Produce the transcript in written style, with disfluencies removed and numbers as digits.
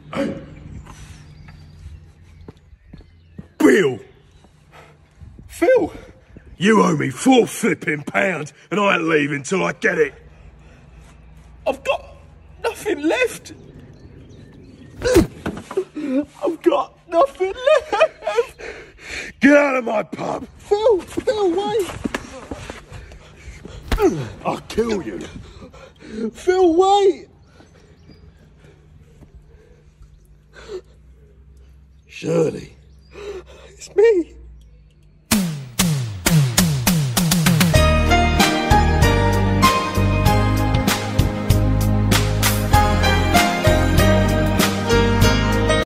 Bill! Phil! You owe me £4 flipping and I ain't leaving till I get it. I've got nothing left. I've got nothing left. Get out of my pub. Phil, wait. I'll kill you. Phil, wait. Shirley. It's me.